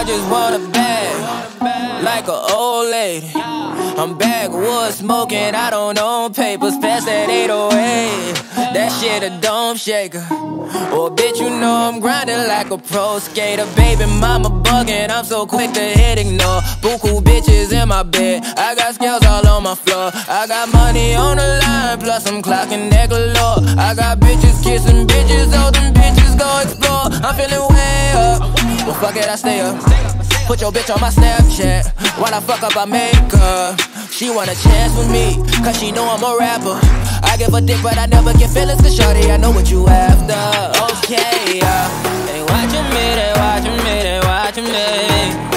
I just want a bag, like an old lady. I'm backwoods smoking, I don't own papers, pass that 808. That shit a dome shaker. Oh bitch, you know I'm grinding like a pro skater. Baby mama bugging, I'm so quick to hit ignore. Buku bitches in my bed, I got scales all on my floor. I got money on the line, plus I'm clocking that galore. I got bitches kissing bitches, oh them bitches go explore. I'm feeling way up, well fuck it, I stay up. Put your bitch on my Snapchat, while I fuck up I make her. She want a chance with me, cause she know I'm a rapper. I give a dick but I never get feelings, cause shorty I know what you after. Okay, they watching me, they watching me, they watching me.